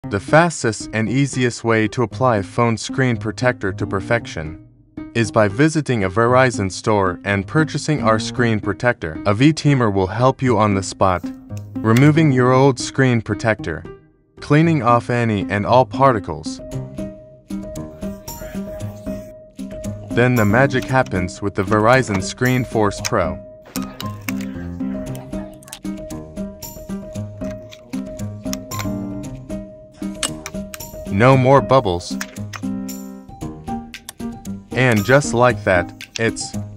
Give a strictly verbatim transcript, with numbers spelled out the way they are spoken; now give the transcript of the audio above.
The fastest and easiest way to apply a phone screen protector to perfection is by visiting a Verizon store and purchasing our screen protector. A V-Teamer will help you on the spot, removing your old screen protector, cleaning off any and all particles. Then the magic happens with the Verizon Screen Force Pro. No more bubbles. And just like that, it's